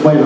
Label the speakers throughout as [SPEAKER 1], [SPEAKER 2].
[SPEAKER 1] Bueno,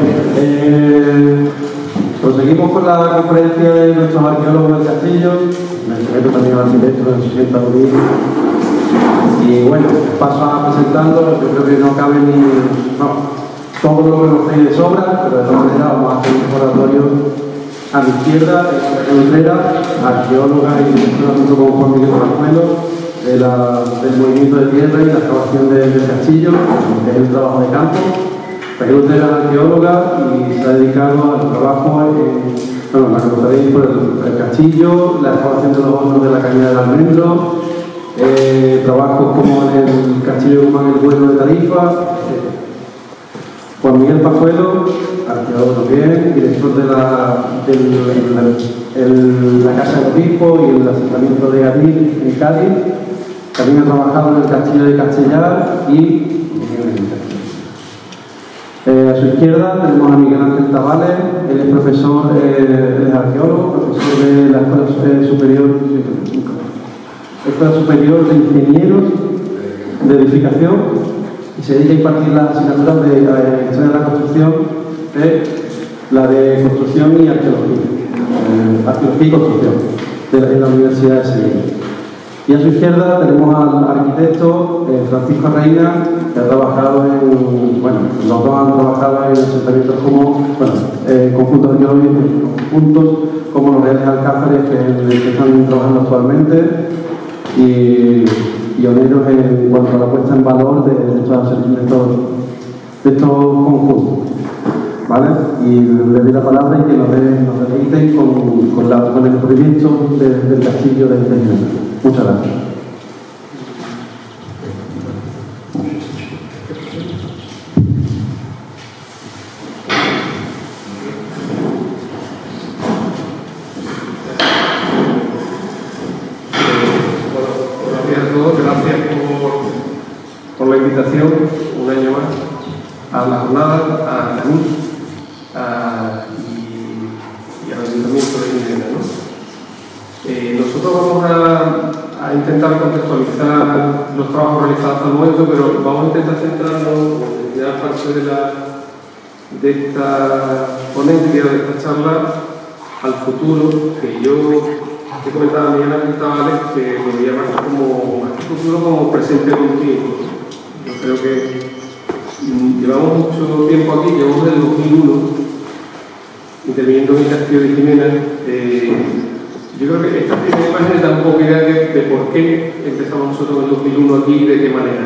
[SPEAKER 1] proseguimos con la conferencia de nuestros arqueólogos del castillo. Me meto también al arquitecto que se sienta a unir. Y bueno, paso a presentarlo. Yo creo que no cabe ni... No, todo lo que nos trae de sobra, pero de todas maneras vamos a hacer un oratorio a mi izquierda, Utrera, arqueóloga y directora junto con Juan Miguel Pajuelo, del movimiento de tierra y la excavación del castillo, que es el trabajo de campo. Utrera es arqueóloga y se ha dedicado al trabajo bueno, la contaréis por el castillo, la excavación de los hornos de la cañada del almendro, trabajos como en el castillo de Guzmán el Bueno de Tarifa. Juan Miguel Pajuelo, arqueólogo también, director de la Casa del Obispo y el asentamiento de Gadil en Cádiz. También ha trabajado en el castillo de Castellar y a su izquierda tenemos a Miguel Ángel Tabales. Él es profesor, es arqueólogo, profesor de la Escuela Superior de Ingenieros de Edificación, y se dedica a impartir las asignaturas de Historia de la Construcción, la de Construcción y Arqueología, Arqueología y Construcción, en la Universidad de Sevilla. Y a su izquierda tenemos al arquitecto Francisco Reina, que ha trabajado bueno, los dos han trabajado en asentamientos como, conjuntos arqueológicos, conjuntos como los Reales Alcázares, que están trabajando actualmente, y pioneros en cuanto a la puesta en valor de estos conjuntos. ¿Vale? Y les doy la palabra y que nos deleiten con el proyecto del castillo de Ginebra. Muchas gracias.
[SPEAKER 2] Por la invitación, un año más, a la jornada, a la NIC y al Ayuntamiento de Ginebra, ¿no? Nosotros vamos a intentar contextualizar los trabajos realizados hasta el momento, pero vamos a intentar centrarnos en la parte de esta ponencia, de esta charla, al futuro, que yo he comentado a Miguel Ángel Tabales, que lo veía más futuro como presente continuo. Yo creo que llevamos mucho tiempo aquí, llevamos desde el 2001 interviniendo en el castillo de Jimena. Yo creo que esta primera imagen da un poco idea de por qué empezamos nosotros en el 2001 aquí y de qué manera.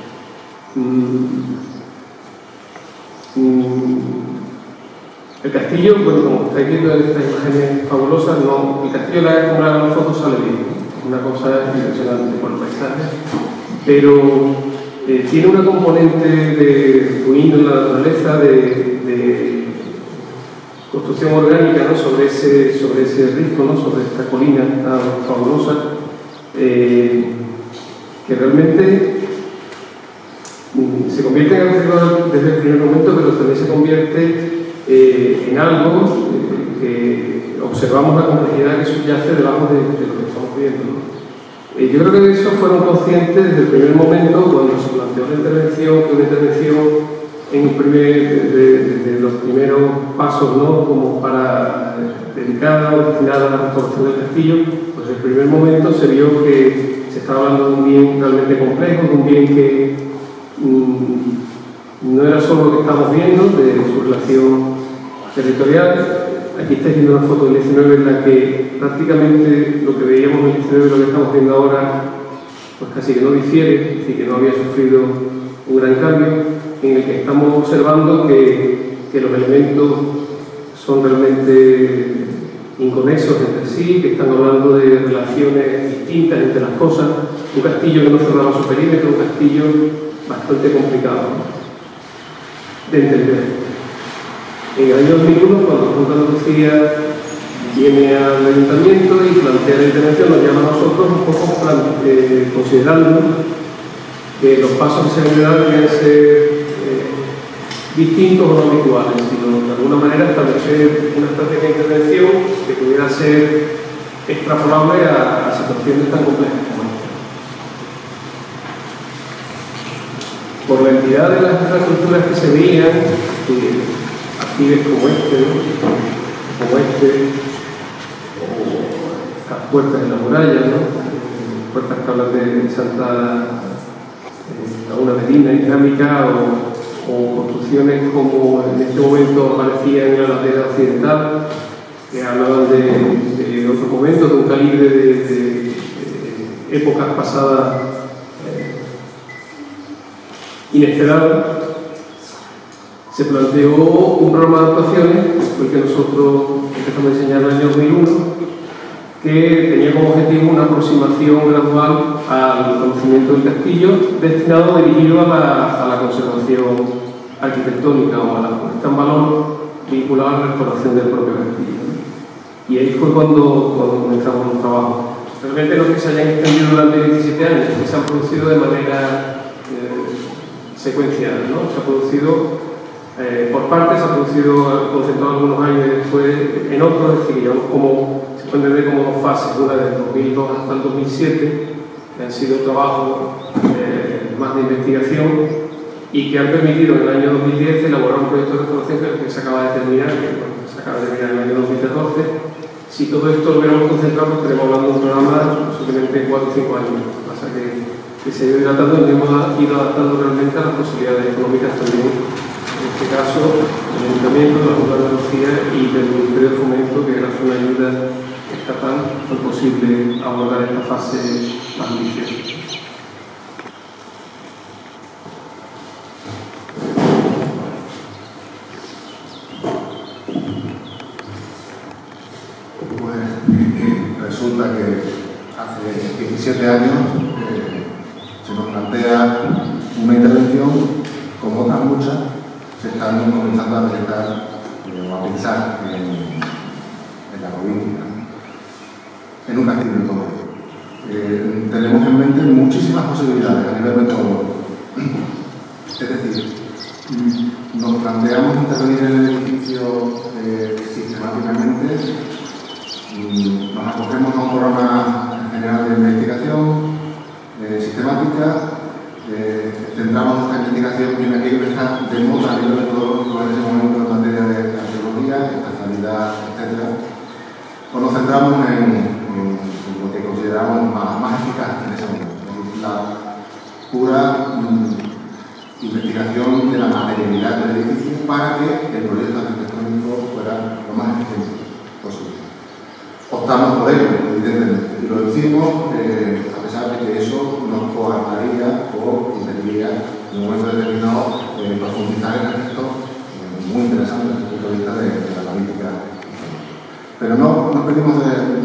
[SPEAKER 2] El castillo, bueno, como estáis viendo en estas imágenes fabulosas, el castillo como la foto sale bien, es una cosa impresionante por el paisaje, pero tiene una componente de ruido en la naturaleza, de construcción orgánica, ¿no? sobre ese risco, ¿no? Sobre esta colina tan fabulosa, que realmente se convierte en algo desde el primer momento, pero también se convierte en algo que observamos la complejidad que subyace debajo de lo que estamos viendo, ¿no? Yo creo que de eso fueron conscientes desde el primer momento cuando se planteó la intervención, que una intervención desde los primeros pasos, ¿no? Como dedicada o destinada a la restauración del castillo, pues en el primer momento se vio que se estaba hablando de un bien realmente complejo, de un bien que no era solo lo que estamos viendo, de su relación territorial. Aquí estáis viendo una foto del 19 en la que prácticamente lo que veíamos en el 19 y lo que estamos viendo ahora pues casi que no difiere, es decir, que no había sufrido un gran cambio, en el que estamos observando que los elementos son realmente inconexos entre sí, que están hablando de relaciones distintas entre las cosas, un castillo que no cerraba su perímetro, un castillo bastante complicado, ¿no? De entender. En el año 2001, cuando la Junta de Andalucía viene al Ayuntamiento y plantea la intervención, nos llama a nosotros un poco considerando que los pasos que se deben dar deben ser distintos o no habituales, sino de alguna manera establecer una estrategia de intervención que pudiera ser extrapolable a situaciones tan complejas como esta. Por la entidad de las infraestructuras que se veían, aljibes como este, o las puertas en la muralla, ¿no? Puertas que hablan de Santa una medina islámica, o construcciones como en este momento aparecía en la ladera occidental, que hablaban de otros momentos, de un calibre de épocas pasadas inesperadas. Se planteó un programa de actuaciones, fue el que nosotros empezamos a diseñar en el año 2001, que tenía como objetivo una aproximación gradual al conocimiento del castillo, destinado dirigido a la conservación arquitectónica o a la puesta en valor vinculada a la restauración del propio castillo. Y ahí fue cuando comenzamos los trabajos. Realmente no es que se hayan extendido durante 17 años, que se han producido de manera secuencial, ¿no? Se ha producido por partes, se ha producido concentrado algunos años y después en otros, es decir, que llevamos como, se puede entender como dos fases, una desde el 2002 hasta el 2007, que han sido trabajos más de investigación y que han permitido en el año 2010 elaborar un proyecto de restauración que se acaba de terminar, en el año 2014. Si todo esto lo hubiéramos concentrado, estaremos hablando de un programa posiblemente 4 o 5 años. Lo que pasa es que se ha ido dilatando y hemos ido adaptando realmente a las posibilidades económicas también. En este caso, el Ayuntamiento de la Junta de Andalucía y del Ministerio de Fomento, que gracias a una ayuda estatal fue posible abordar esta fase más ambiciosa.
[SPEAKER 3] Resulta que hace 17 años se nos plantea una intervención, como otras muchas, se están comenzando a presentar o a pensar en la provincia, en un castillo de todo. Tenemos en mente muchísimas posibilidades a nivel metodológico. Es decir, nos planteamos intervenir en el edificio sistemáticamente. Nos acogemos a un programa general de investigación sistemática, centramos nuestra investigación en aquello que está de moda a nivel metodológico en ese momento en materia de arqueología, espacialidad, etc. O nos centramos en lo que consideramos más eficaz en ese momento, es decir, la pura investigación de la materialidad del edificio para que el proyecto arquitectónico fuera lo más eficiente posible. Optamos por ello, evidentemente, y lo hicimos a pesar de que eso nos coartaría o impediría en un momento determinado profundizar en aspectos muy interesantes desde el punto de vista de la política. Pero no nos pedimos de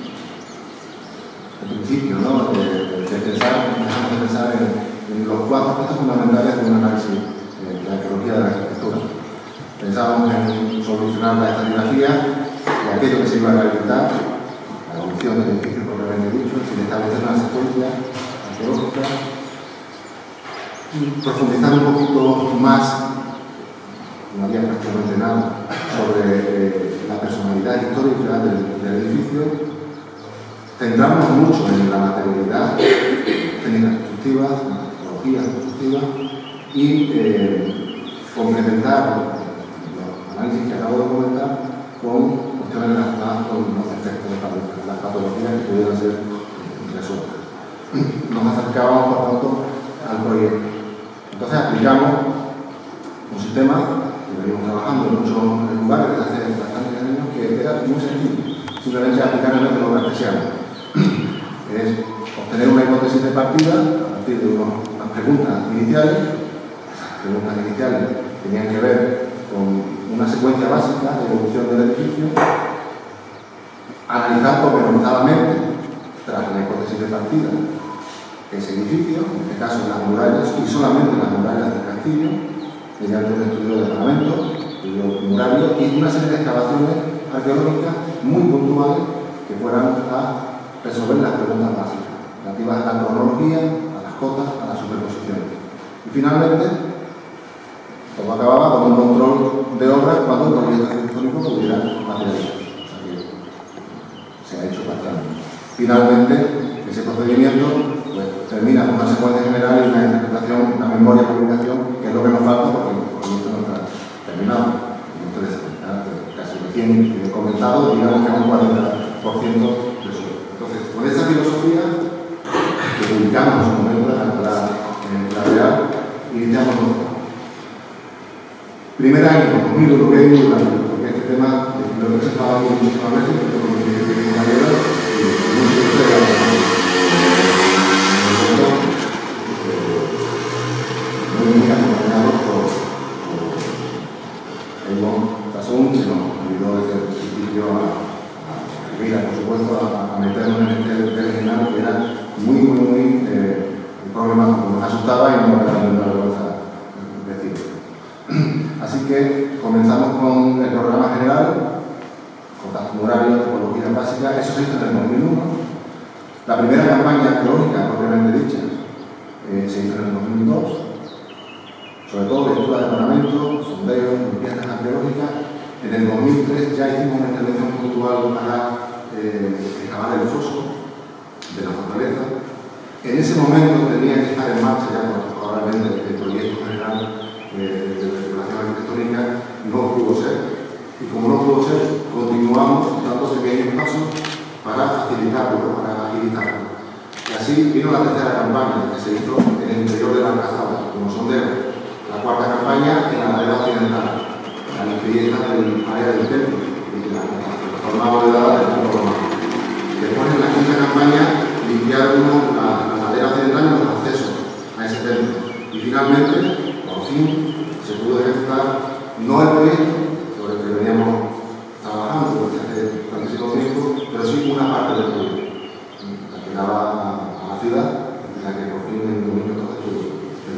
[SPEAKER 3] principio, ¿no? de pensar en los 4 aspectos fundamentales de un análisis de la arqueología de la arquitectura. Pensábamos en solucionar la estratigrafía de aquello que se iba a rehabilitar, la evolución del edificio propiamente dicho, sin establecer una secuencia arqueológica, y profundizar un poquito más, no había prácticamente nada, sobre la personalidad histórica del edificio, centrarnos mucho en la materialidad, técnicas constructivas, metodologías constructivas, y complementar los análisis que acabo de comentar con cuestiones relacionadas con los efectos de las patologías que pudieran ser resueltas. Nos acercábamos, por tanto, al proyecto. Entonces aplicamos un sistema que venimos trabajando en muchos lugares desde hace bastantes años, que era muy sencillo, simplemente aplicar el método cartesiano. Es obtener una hipótesis de partida a partir de unas preguntas iniciales. Esas preguntas iniciales tenían que ver con una secuencia básica de evolución del edificio, analizar pormenorizadamente, tras la hipótesis de partida, ese edificio, en este caso las murallas y solamente las murallas del castillo, mediante un estudio de ornamento, estudio murario y una serie de excavaciones arqueológicas muy puntuales que fueran a resolver las preguntas básicas, relativas a la cronología, a las cotas, a las superposiciones. Y finalmente, todo acababa con un control de obra cuando el proyecto arquitectónico pudiera materializar. O sea que se ha hecho parcialmente. Finalmente, ese procedimiento pues, termina con una secuencia general y una interpretación, una memoria de comunicación, que es lo que nos falta porque el proyecto no está terminado. Ustedes comentado, digamos que a un 40% de suelo. Entonces, con esta filosofía que publicamos en su momento en la Real, iniciamos nosotros. Primer año, 2000, lo que hay muy grande, porque este tema lo he presentado aquí muchísimas veces, pero como que tiene una manera y mucho de la muy acompañados por Eivon Tasún, que nos ayudó desde el principio por supuesto, a meternos en este berenjenal que era muy problemático, nos asustaba y no era ninguna vergüenza decirlo. Así que comenzamos con el programa general, contacto horario, topología básica, eso se hizo en el 2001. La primera campaña arqueológica, propiamente dicha, se hizo en el 2002, sobre todo lectura de paramentos, sondeos, limpiezas arqueológicas. En el 2003 ya hicimos una intervención puntual para excavar el foso de la fortaleza. En ese momento tenía que estar en marcha ya probablemente el proyecto general de regulación arquitectónica, no pudo ser. Y como no pudo ser, continuamos dando pequeños pasos para facilitarlo, para agilizarlo. Y así vino la tercera campaña que se hizo en el interior de la calzada, como sondeo. La cuarta campaña en la ladera occidental, la limpieza del área del templo y de la forma modelada del templo romano. Después, en la quinta campaña, limpiaron la ladera occidental y los accesos a ese templo. Y finalmente, por fin, se pudo ejecutar no el proyecto sobre el que veníamos trabajando desde hace tantísimo tiempo, pero sí una parte del proyecto, la que daba a la ciudad, en la que por fin en el dominio todo estuvo.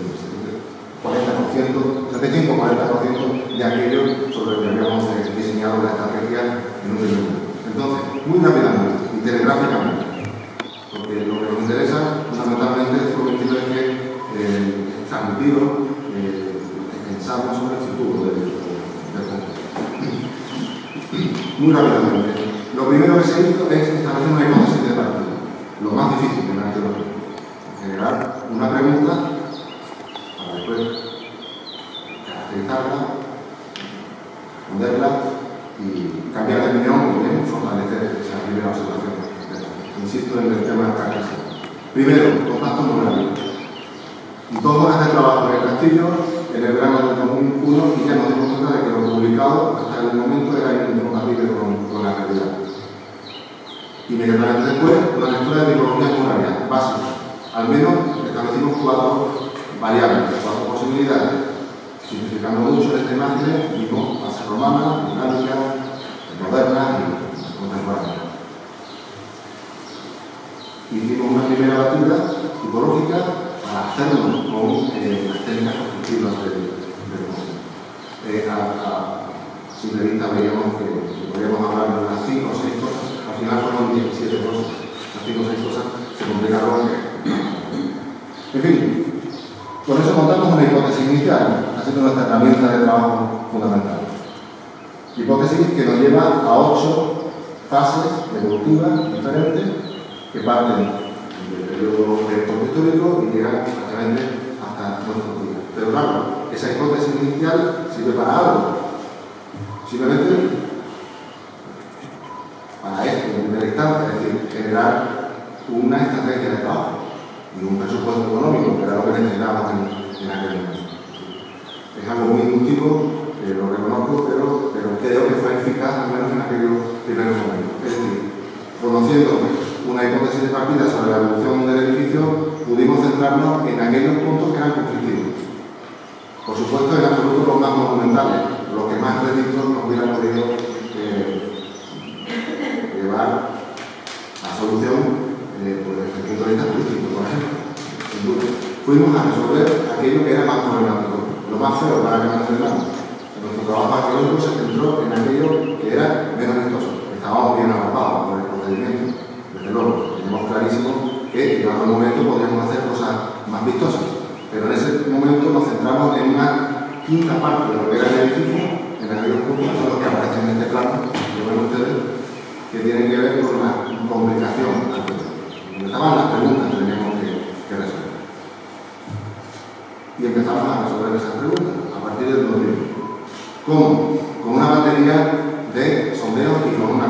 [SPEAKER 3] 40%, 35-40% de aquello sobre lo que habíamos diseñado la estrategia en un minuto. Entonces, muy rápidamente y telegráficamente, porque lo que nos interesa fundamentalmente es convencido de que transmitido pensamos sobre el futuro del conjunto. Muy rápidamente. Lo primero que se hizo es establecer una hipótesis de partida, lo más difícil en la arqueología. Generar una pregunta para después caracterizarla, responderla y cambiar de opinión y bien fortalecer esa primera observación. Insisto en el tema de la clase. Primero, contacto horario. Y todos hacer trabajo en el castillo en el verano del 2001 y ya nos dimos cuenta de que lo publicado hasta el momento era incompatible con la realidad. Inmediatamente después, una lectura de tipologías horarias básicas. Al menos establecimos 4 variables, 4 posibilidades. Simplificando mucho esta imagen, vimos base romana, islámica, moderna y contemporánea. Hicimos una primera batida tipológica para hacerlo con las técnicas constructivas del museo. A simple vista veíamos que podíamos hablar de unas 5 o 6 cosas, al final fueron 17 cosas, las 5 o 6 cosas se complicaron. En fin, con eso montamos una hipótesis inicial, ha sido nuestra herramienta de trabajo fundamental. Hipótesis que nos lleva a 8 fases evolutivas diferentes que parten del periodo histórico y llegan prácticamente hasta nuestros días. Pero claro, esa hipótesis inicial sirve para algo. Simplemente para esto, en primera instancia, es decir, generar una estrategia de trabajo y un presupuesto económico, que era lo que necesitábamos en aquel momento. Es algo muy inductivo, lo reconozco, pero creo que fue eficaz, al menos en aquellos primeros momentos. Es decir, conociendo una hipótesis de partida sobre la evolución del edificio, pudimos centrarnos en aquellos puntos que eran conflictivos. Por supuesto, en absoluto los más monumentales, los que más registros nos hubieran podido llevar a solución desde el punto de vista político, por ejemplo. Sin duda. Fuimos a resolver aquello que era más problemático, lo más feo para que nos entendamos. Nuestro trabajo arqueológico se centró en aquello que era menos vistoso. Estábamos bien avanzados por el procedimiento. Desde luego, teníamos clarísimo que llegado el momento podríamos hacer cosas más vistosas. Pero en ese momento nos centramos en una quinta parte de lo que era el edificio, en aquellos puntos que son los que aparecen en este plano, que ven ustedes, que tienen que ver con la complicación. Donde estaban las preguntas que teníamos que resolver. Y empezamos a resolver esas preguntas a partir del 2000. ¿Cómo? Con una batería de sondeos y con una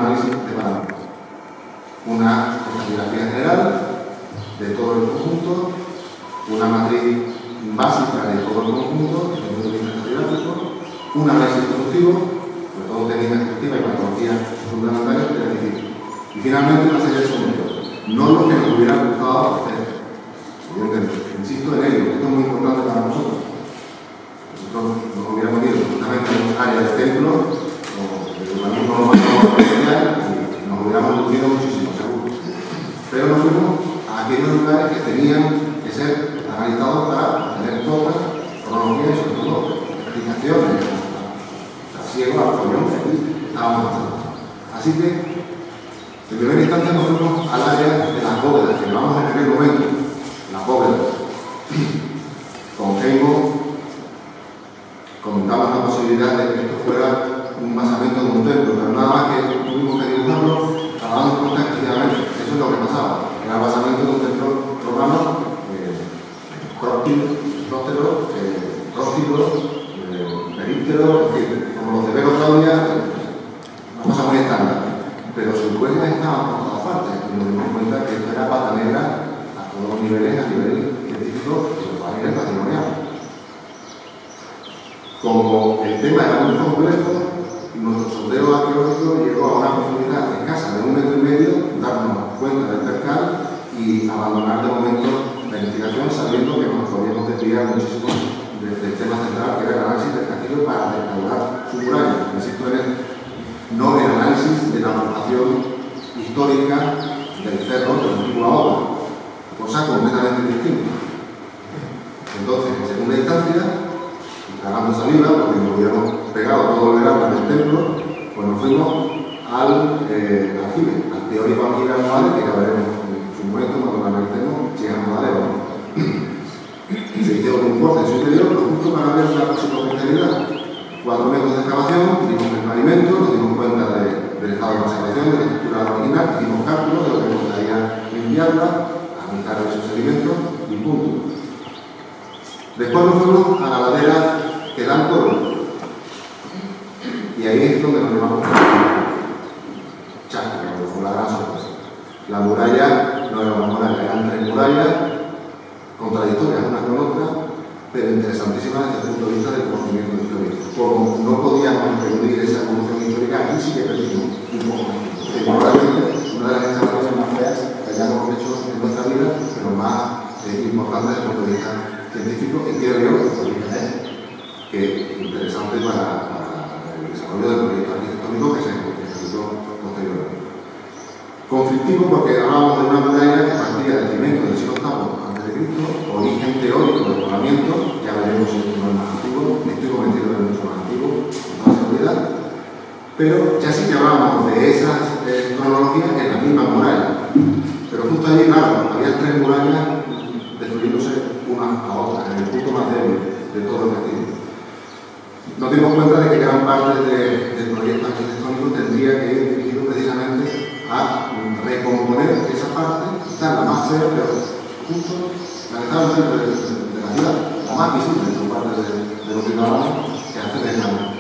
[SPEAKER 3] una estratigrafía general de todo el conjunto, una matriz básica de todo el conjunto desde el punto de vista estratigráfico, un análisis constructivo, sobre todo técnica constructiva y patología fundamentales del edificio. Y finalmente una serie de sombreros, no lo que nos hubiera gustado hacer. Insisto en ello, esto es muy importante para nosotros. Nosotros nos hubiéramos ido justamente a un área de templo o de urbanismo más especial y nos hubiéramos lucido muchísimo, seguro. Pero nos fuimos a aquellos lugares que tenían que ser analizados para tener todas cronologías y sobre todo explicaciones. Ciego al follón que aquí estábamos haciendo. Así que, en primera instancia, nos fuimos al área de las bóvedas, que llevamos en aquel momento, las bóvedas. Con Gengo comentamos la posibilidad de que esto fuera un basamento de un templo, pero nada más que tuvimos que dibujarlo para darnos cuenta que efectivamente eso es lo que pasaba. Era el basamento de un templo romano, próspero, períptero, es decir, como los de Vero Claudia, una cosa muy estándar. Pero sus huellas estaban por todas partes y nos dimos cuenta que esto era pata negra a todos los niveles, a nivel científico y a nivel patrimonial. Como el tema era muy complejo, nuestro sondeo arqueológico llegó a una profundidad escasa de 1,5 metros, darnos cuenta del percal y abandonar de momento la investigación sabiendo que nos podíamos desviar muchísimo del tema central, que era el análisis del castillo para restaurar su muralla. Insisto en él, no el análisis de la formación histórica del cerro de la antigua obra, cosa completamente distinta. Entonces, en segunda instancia, tragando saliva, porque nos hubiéramos pegado todo el verano en el templo, pues nos fuimos al aljibe, al teórico aljibe anual, que ya veremos en su momento cuando lo analicemos si es anual o no. Se hicieron un corte en su interior, justo para ver la superficialidad. 4 metros de excavación, dimos el pavimento, nos dimos cuenta del estado de conservación, de la estructura original, hicimos cálculos de lo que nos gustaría limpiarla, analizar esos sedimentos y punto. Después nos fuimos a la ladera que da el pueblo. Y ahí es donde nos llevamos chasco, con la gran sorpresa. La muralla no era una muralla, eran 3 murallas contradictorias unas con otras, pero interesantísimas desde el punto de vista del conocimiento histórico. Como no podíamos impedir esa evolución histórica, aquí sí que perdimos un poco más. Probablemente una de las excavaciones más feas que hayamos hecho en nuestra vida, pero más importante desde el punto de vista científico y creo yo que interesante para el desarrollo del proyecto arquitectónico que se ejecutó posteriormente. Conflictivo porque hablábamos de una muralla que partía del cimiento del siglo VIII a.C., origen teórico del poblamiento, ya veremos si no es más antiguo, estoy convencido de que es mucho más antiguo, con toda seguridad, pero ya sí que hablábamos de esas cronologías en la misma muralla. Pero justo allí, claro, había 3 murallas destruyéndose una a otra, en el punto más débil de todo el castillo. Nos dimos cuenta de que gran parte del proyecto arquitectónico tendría que ir dirigido precisamente a recomponer esa parte, quizás la más fea, pero justo la que estaba enfrente de la ciudad, la más visible por parte de los ciudadanos que acceden a la.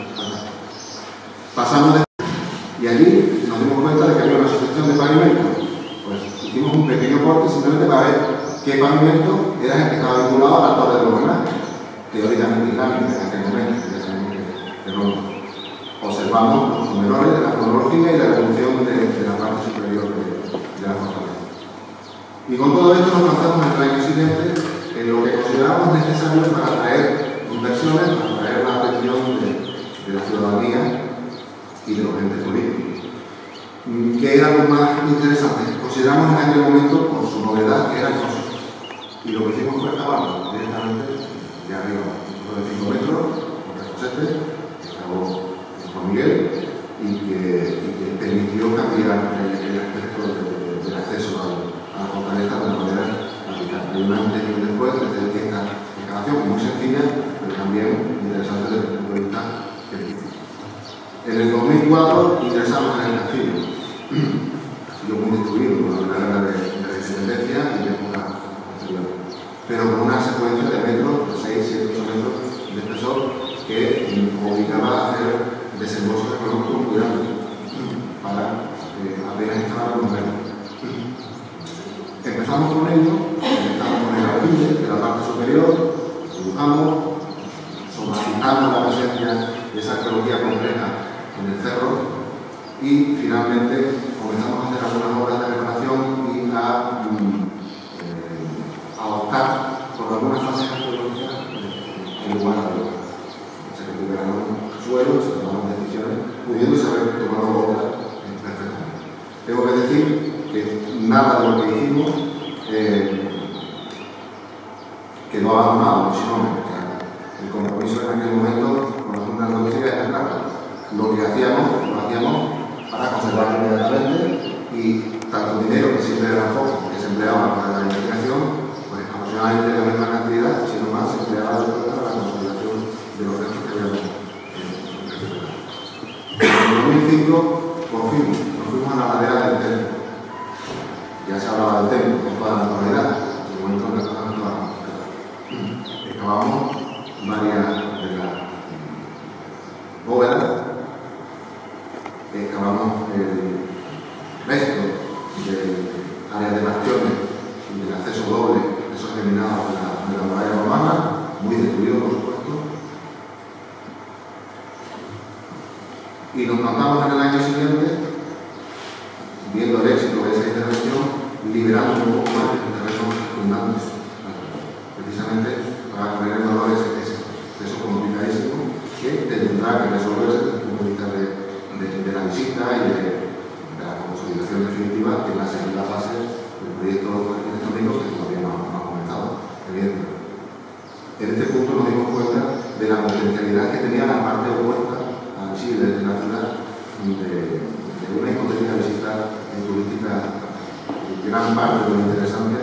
[SPEAKER 3] Pasamos de. Y allí nos dimos cuenta de que había una sucesión de pavimentos. Pues hicimos un pequeño corte simplemente para ver qué pavimento era el que estaba vinculado a la torre de los homenajes, teóricamente islámica en aquel momento, ya sabemos que no. Observamos los menores de la cronología y la evolución de la parte superior de la fortaleza. Y con todo esto nos lanzamos en el año siguiente en lo que consideramos necesario para atraer inversiones, para atraer la atención de la ciudadanía y de los entes políticos. ¿Qué era lo más interesante? Consideramos en aquel momento, por su novedad, que era el foso. Y lo que hicimos fue excavarlo directamente de arriba, de 5 metros, con el fosete, que acabó Juan Miguel, y que permitió cambiar el aspecto del acceso a la fortaleza de una manera radical. Hay un antes y un después desde esta excavación muy sencilla, pero también interesante desde el punto de vista científico. En el 2004 ingresamos en el castillo. Castillo muy destruido por la guerra de la independencia y de época posterior, pero con una secuencia de metros, de 6, 7, 8 metros de espesor que obligaba a hacer desembolsos económicos muy grandes para apenas instalar un metro. Empezamos con ello, empezamos con el alfile de la parte superior, dibujamos, somatizamos la presencia de esa arqueología compleja en el cerro y finalmente comenzamos a hacer algunas obras de reparación y a optar por algunas fases arqueológicas en lugar de otras. Se recuperaron suelos, se tomaron decisiones, pudiéndose haber tomado obras perfectamente. Tengo que decir que nada de lo que hicimos quedó abandonado, sino el compromiso en aquel momento con la Junta de Andalucía era claro. Lo que hacíamos, lo hacíamos para conservarlo inmediatamente y tanto el dinero que siempre era poco, que se empleaba para la investigación, pues aproximadamente la misma cantidad, sino más, se empleaba después para la consolidación de los restos que habíamos recuperado. En 2005, por fin, nos fuimos a la ladera del templo. Ya se hablaba del templo con toda la naturalidad, en el momento en que excavamos varias de las bóvedas, excavamos el resto del área de bastiones y del acceso doble, esos eliminados de la muralla romana, muy destruido por supuesto, y nos plantamos en el año siguiente, viendo el éxito de esa intervención, liberando un poco más de terrenos circundantes, precisamente para poner en valor ese proceso complicadísimo que tendrá que resolverse desde el punto de vista de la visita y de la consolidación definitiva en la segunda fase del proyecto arquitectónico que todavía no ha comenzado, evidentemente. En este punto nos dimos cuenta de la potencialidad que tenía la parte opuesta al Chile de la ciudad de una hipotética visita turística. Gran parte de lo interesante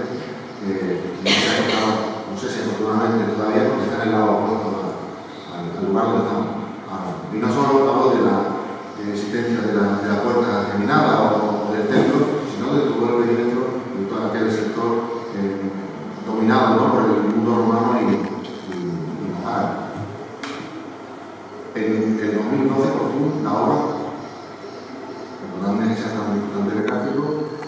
[SPEAKER 3] no sé si afortunadamente todavía porque está en el lado opuesto al lugar donde estamos ahora. Y no solo hablo de la existencia de la puerta geminada o del templo, sino de todo el perímetro de todo aquel sector dominado, ¿no?, por el mundo romano y árabe. En el 2012, por fin, la obra, perdóname que sea tan importante el gráfico,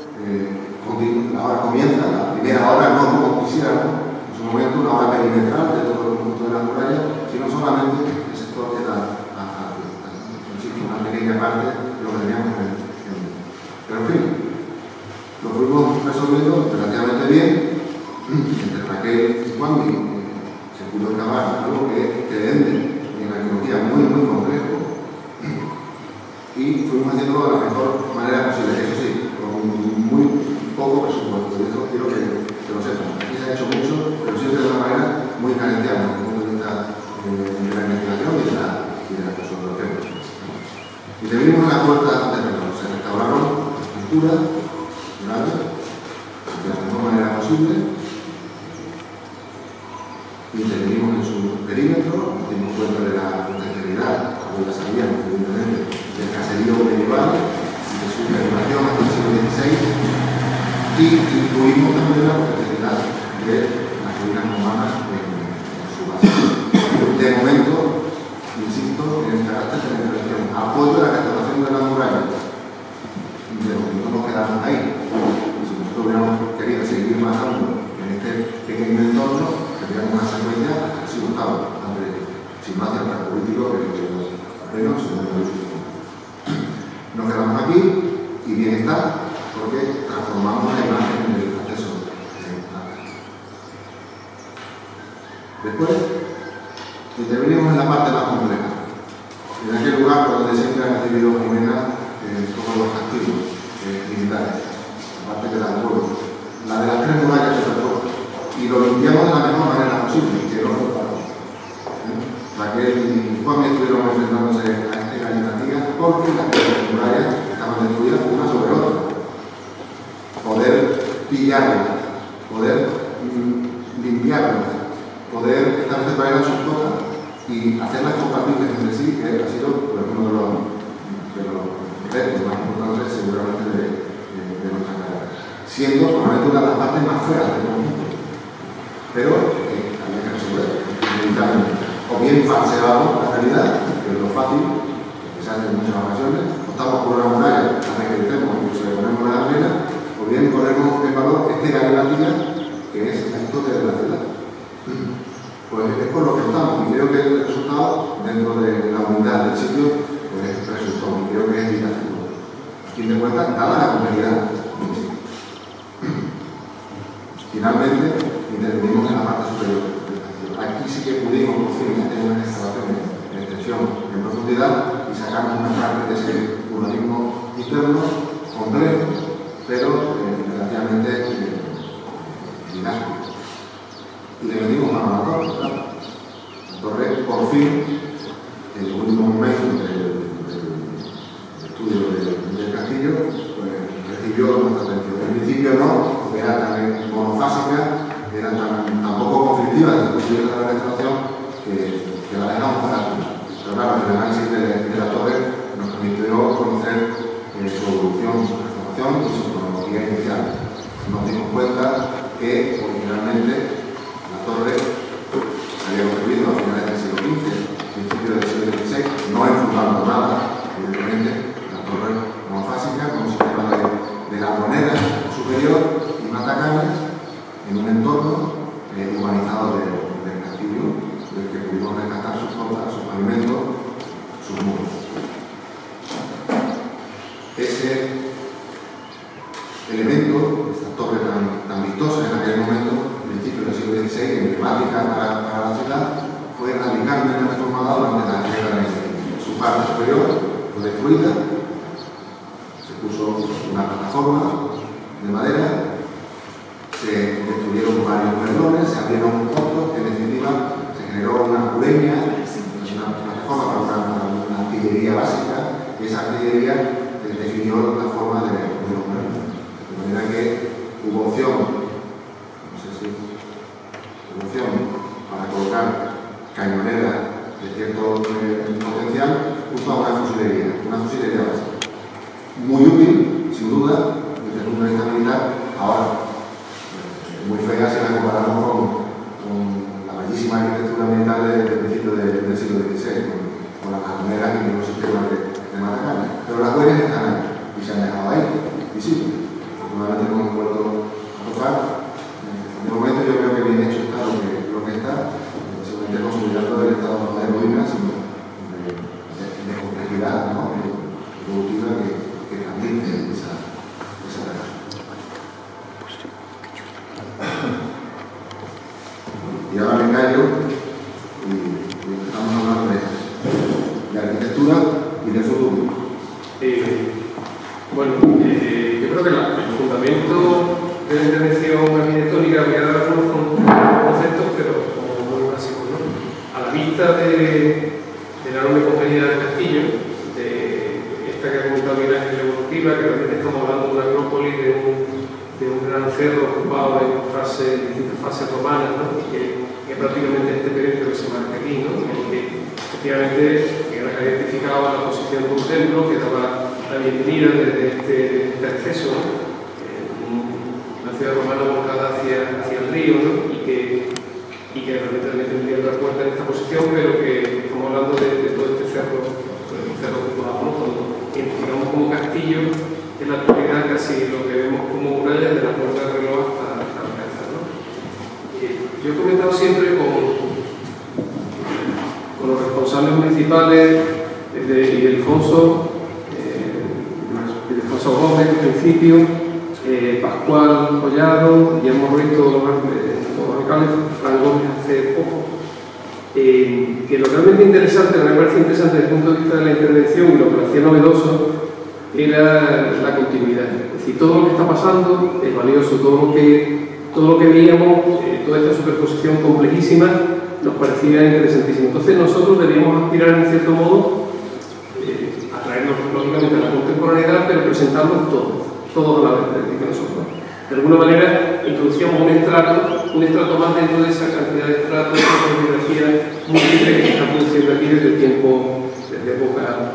[SPEAKER 3] ahora comienza la primera obra, no como quisiéramos, en su momento una obra perimetral de todo el conjunto de la muralla, sino solamente el sector que da una pequeña parte de lo que teníamos en mente. Pero en fin, lo fuimos resolviendo relativamente bien, entre Raquel y Juan, se pudo acabar algo que vende en la arqueología muy complejo, y fuimos haciéndolo de la mejor manera posible, eso sí, con muy poco presupuesto, y eso quiero que lo sepan. Aquí se ha hecho mucho, pero siempre de una manera muy carenciana, desde el punto de vista de la investigación y de la consolidación. Intervenimos en la puerta de terreno, se restauraron estructuras grandes, de la mejor manera posible, intervenimos en su perímetro, nos dimos cuenta de la potencialidad, como ya sabíamos, evidentemente, del caserío medieval y de su regulación hasta el siglo XVI, y incluimos también la potencialidad de las ruinas romanas en su base. De momento, insisto en el carácter de la intervención, apoyo a la restauración de la muralla. De momento nos quedamos ahí. Si nosotros hubiéramos querido seguir bajando en este pequeño entorno, tendríamos una secuencia así gustado, sin más de atrás político que menos. Nos quedamos aquí y bien está, porque transformamos la imagen en el acceso. Después, intervenimos en la parte más compleja. En aquel lugar donde siempre han recibido Jimena todos los castigos militares, la parte que da el pueblo, la de las tres murallas sobre todo, y lo limpiamos de la mejor manera posible, que no fue para Raquel y Juan estuvieron enfrentándose a este gallinatías porque las tres murallas estaban destruidas una sobre otra. Poder pillarlas, poder limpiarlas, poder estar separadas sus cosas y hacerlas compatibles entre sí, que ha sido uno de los retos más importantes seguramente de nuestra carrera. Siendo probablemente una de las partes más feas del conjunto, pero había que resolver, inevitablemente. O bien falseamos la realidad, que es lo fácil, que se hace en muchas ocasiones, optamos por una muralla, hasta que entremos y se le ponemos la arena, o también ponemos en valor este galáctica que es la historia de la ciudad. Pues es por lo que estamos, y creo que el resultado, dentro de la unidad del sitio, pues resultó, y creo que es equitativo. A fin de cuentas, dada la complejidad. Finalmente, intervenimos en la parte superior del castillo. Aquí sí que pudimos, por fin, hacer unas excavaciones en extensión, en profundidad, y sacamos una parte de ese urbanismo interno, complejo, pero relativamente dinámico. Y le metimos mano a la torre, claro. La torre, por fin, en el último momento del estudio del castillo, pues recibió nuestra atención. En principio no, porque era tan monofásica, era tan poco conflictiva desde el punto de vista de la restauración, que la dejamos para aquí. Pero claro, el análisis de la torre nos permitió conocer su evolución, su transformación y su cronología inicial. Nos dimos cuenta que originalmente la torre había construido a finales del siglo XV, principios del siglo XVI, no enfundando nada, evidentemente, la torre monofásica con un sistema de ladroneras superior y matacanes en un entorno urbanizado del castillo, del que pudimos rescatar sus puertas, sus pavimentos, sus muros. Ese elemento, esta torre tan vistosa en aquel momento, principio del siglo XVI, emblemática para la ciudad, fue radicalmente reformada durante la guerra de Independencia. Su parte superior fue destruida, se puso una plataforma de madera, se destruyeron varios perdones, se abrieron otros, en definitiva se generó una cureña, una plataforma para una artillería básica, y esa artillería definió la forma de los perdones. De manera que hubo opción para colocar cañoneras de cierto potencial junto a una fusilería básica. Muy útil, sin duda, desde el punto de vista militar. Ahora, muy fea si la comparamos con la bellísima arquitectura militar del principio del siglo XVI, con las cañoneras y los sistemas de matacanes. Pero las huellas están ahí y se han dejado ahí, visibles. Afortunadamente no hemos vuelto a tocar. De momento yo creo que bien hecho está lo que está, seguramente consolidando el estado no de ruinas, sino de complejidad, ¿no? Evolutiva que transmite esa tarea. Y ahora me callo y empezamos a hablar de arquitectura y de futuro.
[SPEAKER 2] Bueno, yo creo que el fundamento de la intervención arquitectónica voy a dar algunos conceptos, pero como muy básicos, ¿no? A la vista de la enorme complejidad del castillo, de esta que ha comentado Miguel Ángel evolutiva, que realmente estamos hablando de una acrópolis, de un gran cerro ocupado en distintas fases romanas, ¿no? Y que prácticamente este periodo que se marca aquí, ¿no? En el que efectivamente ha identificado la posición de un templo que daba la bienvenida desde este acceso, ¿no? Una ciudad romana volcada hacia el río, ¿no? y que realmente tendría otra puerta en esta posición, pero que estamos hablando de todo este cerro, un cerro ocupado, ¿no? Cuando identificamos como castillo, en la actualidad casi lo que vemos como murallas de la puerta del reloj hasta la casa, ¿no? Yo he comentado siempre con los responsables municipales de Ildefonso Gómez, en principio, Pascual Collado, ya hemos visto los alcaldes, Fran Gómez hace poco, que lo realmente interesante, me parece interesante desde el punto de vista de la intervención y lo que lo hacía novedoso, era la continuidad. Es decir, todo lo que está pasando es valioso, todo lo que veíamos, toda esta superposición complejísima, nos parecía interesantísimo. Entonces nosotros debíamos aspirar en cierto modo a traernos lógicamente a la contemporaneidad, pero presentarnos todos a la vez, que nosotros. De alguna manera introducíamos un estrato más dentro de esa cantidad de estratos, de esa fotografía múltiple que se está produciendo aquí desde época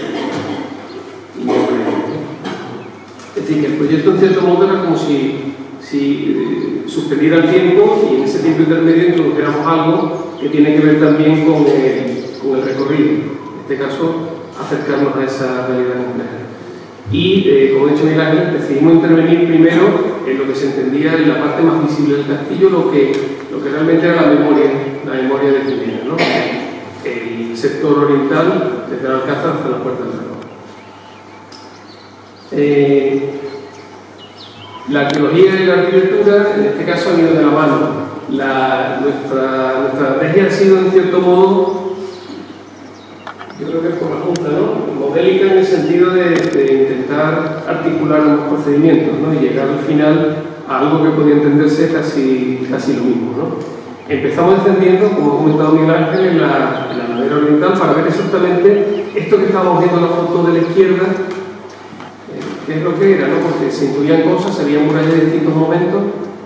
[SPEAKER 2] es decir, que el proyecto en cierto modo era como si suspendiera el tiempo y en ese tiempo intermedio introdujéramos algo que tiene que ver también con el recorrido, en este caso acercarnos a esa realidad compleja. y, como ha dicho Miguel Ángel, decidimos intervenir primero en lo que se entendía en la parte más visible del castillo, lo que realmente era la memoria de Jimena, ¿no? El sector oriental, desde el Alcázar hasta la Puerta del Reloj. La arqueología y la arquitectura, en este caso, han ido de la mano. Nuestra estrategia ha sido, en cierto modo, yo creo que es por la Junta, ¿no? Modélica en el sentido de intentar articular los procedimientos, ¿no? Y llegar al final a algo que podía entenderse casi lo mismo, ¿no? Empezamos encendiendo, como ha comentado Miguel Ángel, en la ladera oriental para ver exactamente esto que estábamos viendo en la foto de la izquierda, qué es lo que era, ¿no? Porque se intuían cosas, se veían murallas de distintos momentos,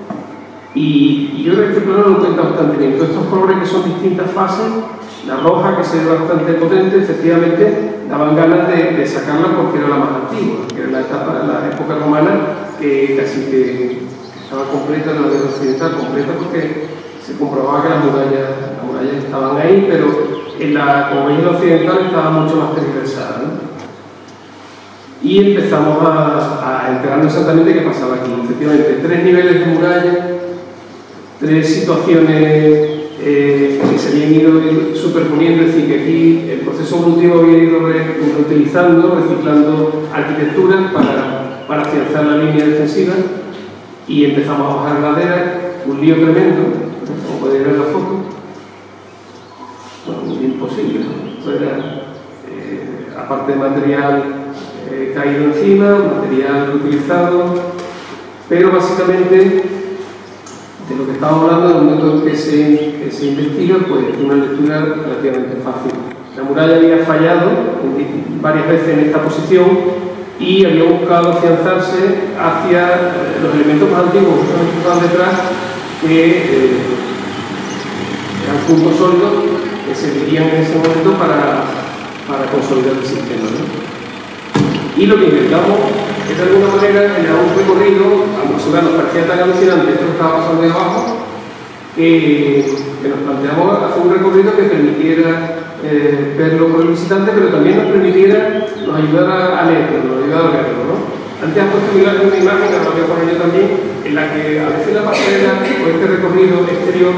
[SPEAKER 2] y yo creo que este plano lo cuenta bastante bien. Todos estos colores que son distintas fases, la roja, que se ve bastante potente, efectivamente daban ganas de sacarla porque era la más antigua, que era la época romana, que casi que estaba completa, la ladera occidental completa, porque se comprobaba que las murallas estaban ahí, pero como veis, en la occidental estaba mucho más tergiversada, ¿no? Y empezamos a enterarnos exactamente qué pasaba aquí. Efectivamente, 3 niveles de muralla, 3 situaciones que se habían ido superponiendo, es decir, que aquí el proceso evolutivo había ido reutilizando, reciclando arquitecturas para afianzar la línea defensiva, y empezamos a bajar ladera, un lío tremendo, como podéis ver en la foto. Bueno, imposible, ¿no? Esto era, aparte de material caído encima, material reutilizado, pero básicamente de lo que estamos hablando, en el momento en que se investiga, pues una lectura relativamente fácil. La muralla había fallado varias veces en esta posición y había buscado afianzarse hacia los elementos más antiguos que estaban detrás, que eran puntos sólidos que servirían en ese momento para consolidar el sistema, ¿no? Y lo que intentamos es, de alguna manera, generar un recorrido, a nosotros nos parecía tan alucinante esto que estaba pasando ahí abajo, que nos planteamos hacer un recorrido que permitiera verlo por el visitante, pero también nos ayudara a leerlo, ¿no? Antes has puesto una imagen, que la voy a poner yo también, en la que a veces la pasarela o este recorrido exterior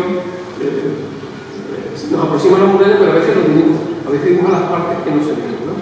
[SPEAKER 2] nos aproxima a la muralla, pero a veces dimos las partes que no se ven, ¿no?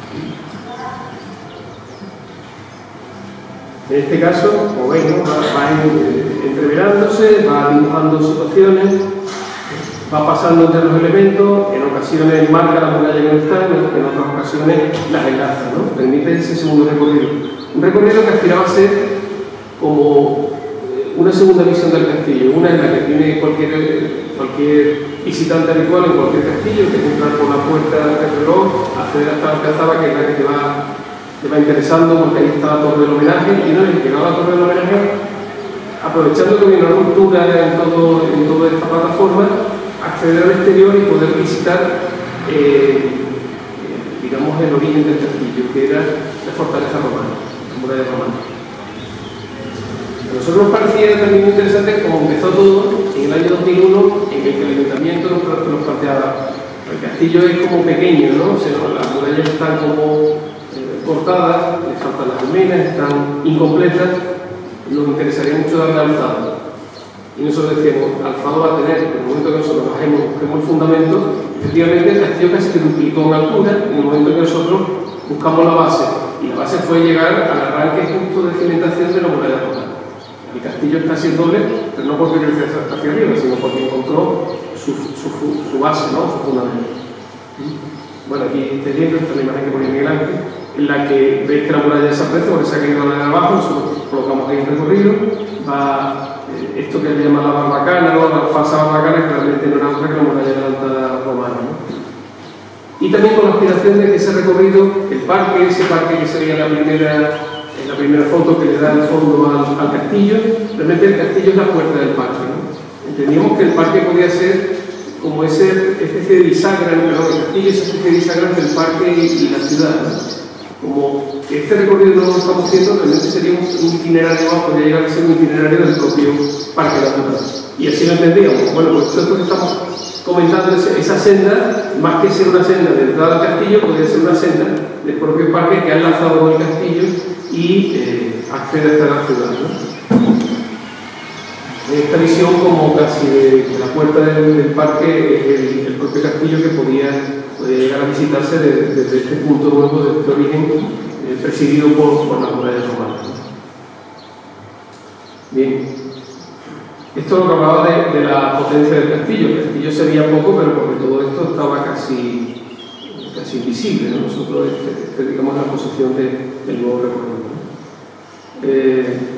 [SPEAKER 2] En este caso, como veis, ¿no? va entreverándose, va dibujando situaciones, va pasando entre los elementos, en ocasiones marca la muralla que no está, en otras ocasiones las enlaza, ¿no? Permite ese segundo recorrido. Un recorrido que aspiraba a ser como una segunda visión del castillo, una en la que tiene cualquier visitante habitual en cualquier castillo, que entra por la puerta del reloj, acceder hasta la calzada, que es la que te va interesando, porque ahí está la torre del homenaje, y una vez que llegaba a la torre del homenaje, aprovechando que viene una ruptura en toda esta plataforma, acceder al exterior y poder visitar digamos, el origen del castillo, que era la fortaleza romana, la muralla romana. A nosotros nos parecía también muy interesante como empezó todo en el año 2001, en el que el ayuntamiento nos planteaba: el castillo es como pequeño, ¿no? O sea, las murallas están como cortadas, le faltan las almenas, están incompletas, nos interesaría mucho darle alzado. Y nosotros decíamos, alzado va a tener, en el momento que nosotros busquemos el fundamento, efectivamente el castillo casi que duplicó en altura, en el momento que nosotros buscamos la base, y la base fue llegar al arranque justo de cimentación de la muralla romana. El castillo es casi el doble, pero no porque crece hacia arriba, sino porque encontró su base, ¿no? Su fundamento. Bueno, aquí estáis viendo, esta es la imagen que ponía Miguel Ángel, en la que veis que la muralla desaparece porque se ha caído de abajo, nosotros colocamos ahí un recorrido, va esto que le llaman la barbacana, ¿no? La falsa barbacana, que realmente no era otra que la muralla alta romana, ¿no? Y también con la aspiración de que ese recorrido, ese parque que sería la primera foto que le da el fondo al castillo, realmente el castillo es la puerta del parque, ¿no? Entendíamos que el parque podía ser como esa especie de bisagra, ¿no? El castillo es esa especie de bisagra entre el parque y la ciudad, ¿no? como este recorrido no lo estamos haciendo, realmente sería un itinerario más, podría llegar a ser un itinerario del propio parque natural. Y así lo entendíamos. Bueno, pues esto que estamos comentando, esa senda, más que ser una senda de entrada al castillo, podría ser una senda del propio parque que ha enlazado con el castillo y accede hasta la ciudad, ¿no? Esta visión como casi de la puerta del parque, el propio castillo que podía llegar a visitarse desde este punto nuevo, desde este origen, presidido por las murallas romanas. Bien, esto es lo que hablaba de la potencia del castillo. El castillo se veía poco, pero porque todo esto estaba casi invisible, ¿no? Nosotros, digamos, la posición del nuevo recorrido, ¿no?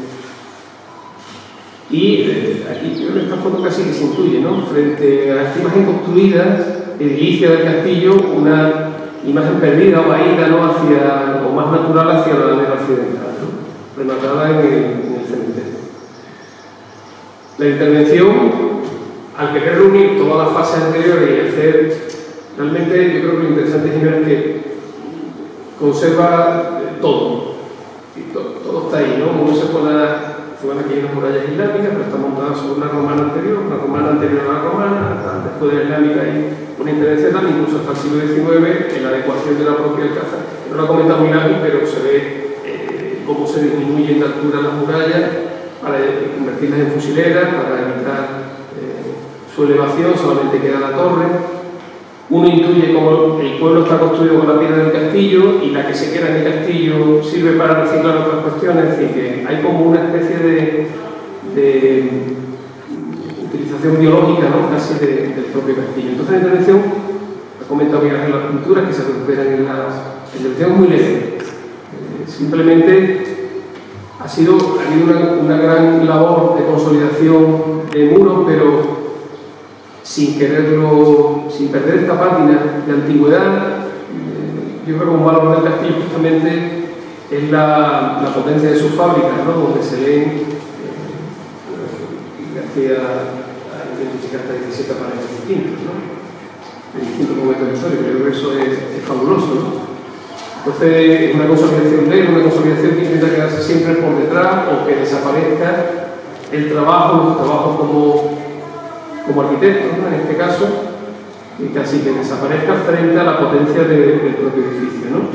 [SPEAKER 2] Aquí creo que esta foto casi que se incluye, ¿no? Frente a esta imagen construida, edilicia del castillo, una imagen perdida o vaída, ¿no? O más natural hacia la ladera occidental, ¿no? Rematada en el cementerio. La intervención, al querer reunir todas las fases anteriores y hacer, realmente yo creo que lo interesante es que conserva todo. Todo está ahí, ¿no? Uno se pone aquí hay unas murallas islámicas, pero está montada sobre una romana anterior a la romana, después de la islámica hay una intervención tal, incluso hasta el siglo XIX, en la adecuación de la propia alcázar. No la comenta muy largo, pero se ve cómo se disminuyen de altura las murallas para convertirlas en fusileras, para evitar su elevación, solamente queda la torre. Uno intuye cómo el pueblo está construido con la piedra del castillo y la que se queda en el castillo sirve para reciclar otras cuestiones, es decir, que hay como una especie de utilización biológica, ¿no? Casi del propio castillo. Entonces la intervención, ha comentado Miguel en las pinturas que se recuperan la intervención es muy leve. Simplemente ha habido una gran labor de consolidación de muros, pero sin quererlo, sin perder esta pátina de antigüedad. Yo creo que un valor del castillo justamente es la potencia de sus fábricas, ¿no? Donde se leen García a identificar hasta 17 paneles distintos, ¿no? De distintos momentos históricos. Yo creo que eso es fabuloso, ¿no? Entonces, una consolidación leve, una consolidación que intenta quedarse siempre por detrás o que desaparezca el trabajo, los trabajos como arquitecto, ¿no? En este caso, y casi que desaparezca frente a la potencia del propio edificio, ¿no?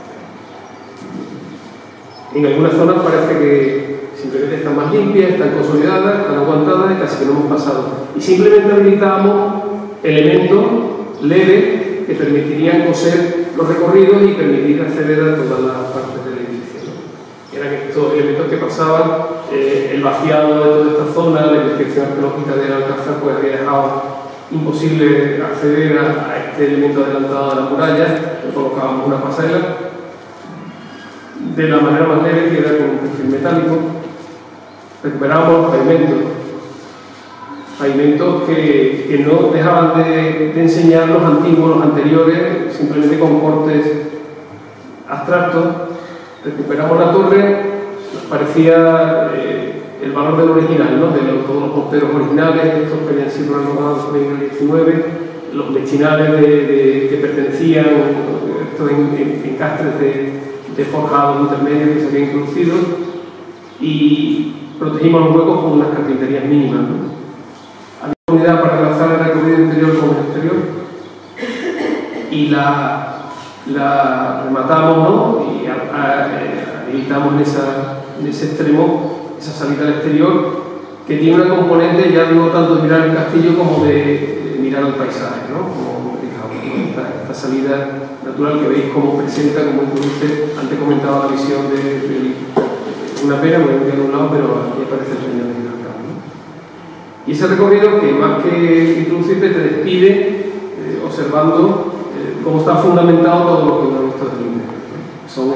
[SPEAKER 2] En algunas zonas parece que simplemente están más limpias, están consolidadas, están aguantadas y casi que no hemos pasado. Y simplemente habilitamos elementos leves que permitirían coser los recorridos y permitir acceder a todas las partes del edificio, ¿no? Eran estos elementos que pasaban. El vaciado de toda esta zona, la investigación arqueológica del Alcázar, pues había dejado imposible acceder a este elemento adelantado de la muralla. Le colocábamos una pasarela de la manera más leve, que era con un perfil metálico. Recuperábamos los pavimentos que no dejaban de enseñar los antiguos, los anteriores, simplemente con cortes abstractos. Recuperamos la torre. Nos parecía el valor del original, ¿no? Todos los porteros originales, estos que habían sido renovados en el XIX, los mechinales que pertenecían, estos encastres de forjados intermedios que se habían introducido, y protegimos los huecos con unas carpinterías mínimas, ¿no? Había una unidad para enlazar el recorrido interior con el exterior y la rematamos, ¿no? Y habilitamos en ese extremo esa salida al exterior, que tiene una componente ya no tanto de mirar el castillo como de mirar el paisaje, ¿no? Como esta salida natural que veis cómo presenta, cómo introduce. Antes comentaba la visión de una pena, me voy a un lado, pero aquí aparece el señor de Gibraltar, ¿no? Y ese recorrido que más que introducirte te despide observando cómo está fundamentado todo lo que hemos visto desde el interior. Son